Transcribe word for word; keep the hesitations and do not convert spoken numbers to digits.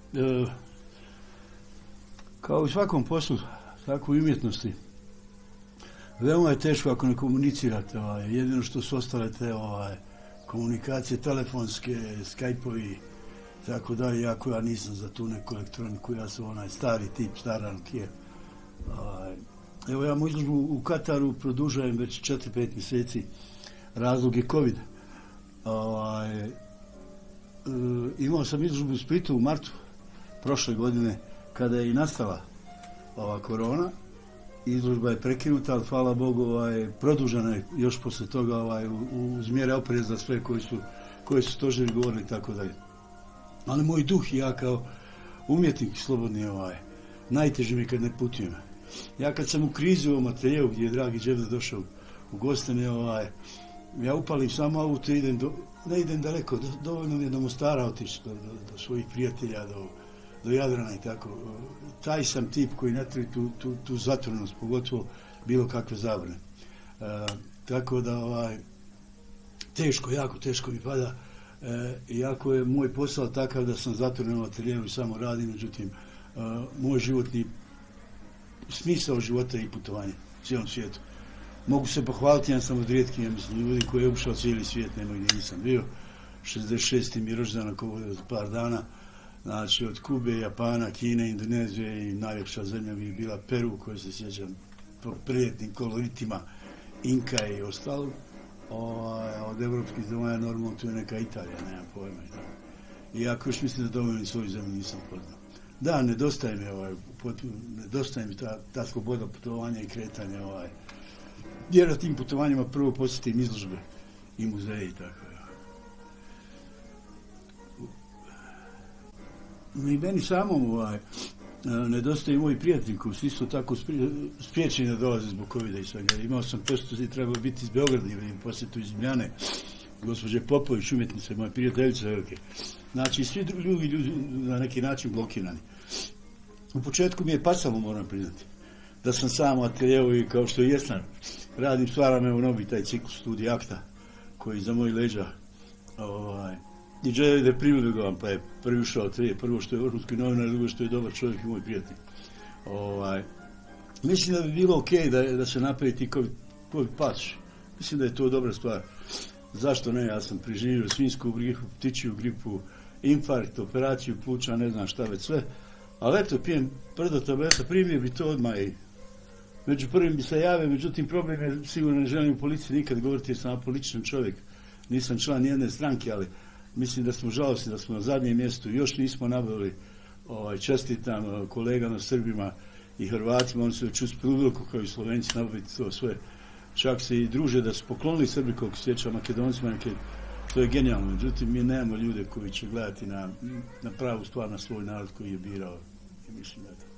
e, kao u svakom poslu, tako i umjetnosti, veoma je teško ako ne komunicirate. Ovaj, jedino što su ostale te ovaj, komunikacije telefonske, Skype-ovi, tako da, iako ja nisam za tu neku elektroniku, ja sam onaj stari tip, stara Nokia. Ovaj, evo ja mu izložbu u Kataru produžajem već četiri pet mjeseci. Razlog je COVID. Ovaj, e, imao sam izložbu u Splitu u martu prošle godine, kada je i nastala ova korona. Izložba je prekinuta, ali hvala Bogu ovaj, produžena je još posle toga ovaj, uz mjere opreza sve koji su, koji su stožeri govorili i tako dalje. Ali moj duh i ja kao umjetnik slobodni, ovaj, najteže mi kad ne putujem. Ja kad sam u krizi u ovom ateljevu gdje je dragi Đevda došao u Gostane, ovaj, ja upalim samo auto i idem, do, ne idem daleko, do, dovoljno mi je do Mostara otići, do, do, do svojih prijatelja, do, do Jadrana i tako. Taj sam tip koji ne treba tu, tu, tu zatvorenost, pogotovo bilo kakve zabrane. E, tako da, ovaj, teško, jako teško mi pada. E, iako je moj posao takav da sam zatvoren u ateljevu i samo radim, međutim, e, moj životni smisao života i putovanje u cijelom svijetu. Mogu se pohvaliti, ja sam od rijetkih, ja mislim, ljudi koji je ušao cijeli svijet, nema gdje nisam bio. šezdeset šesti mi je rođendan ako za par dana, znači od Kube, Japana, Kine, Indonezije i najljepša zemlja mi je bila Peru, koja se sjećam po prijetnim koloritima Inka i ostalo. O, od evropskih zemalja normalno tu je neka Italija, nemam pojma i tako. Iako još mislim da dovoljno svoju zemlju nisam poznao. Da, nedostaje mi ovaj, nedostaje mi ta, ta sloboda putovanja i kretanja, ovaj. Jer na tim putovanjima prvo posjetim izložbe i muzeje i tako. I meni samom ovaj, nedostaje moji prijatelji koji su isto tako spriječeni da dolaze zbog covida i svega. Imao sam posjetu i trebao biti iz Beograda ili posjetu iz Ljubljane, gospođe Popović, umjetnice, moje prijateljice velike. Znači, svi drugi ljudi na neki način blokirani. U početku mi je pasalo, moram priznati, da sam sam u ateljevu i kao što i jesam, radim, stvaram evo novi taj ciklus studija akta, koji za moji leđa, ovaj, i želi da je privilegovan, pa je prvi ušao trije, prvo što je vrhunski novinar, drugo što je dobar čovjek i moj prijatelj. Ovaj, mislim da bi bilo ok da, da se napravi ti COVID, COVID patch. Mislim da je to dobra stvar. Zašto ne? Ja sam preživio svinjsku gripu, ptičju gripu, infarkt, operaciju pluća, ne znam šta već sve. Ali eto, pijem prdo tableta, primio bi to odmah i među prvim bi se javio, međutim problem je, sigurno ne želim u policiji nikad govoriti jer sam apolitičan čovjek. Nisam član nijedne stranke, ali mislim da smo žalosni da smo na zadnjem mjestu, još nismo nabavili, ovaj, čestitam kolegama Srbima i Hrvatima, oni su već uspjeli uveliko kao i Slovenci nabaviti to sve. Čak se i druže da su poklonili Srbi, koliko sjeća Makedoncima, neke, to je genijalno. Međutim, mi nemamo ljude koji će gledati na, na pravu stvar, na svoj narod koji je birao. I mislim da je to.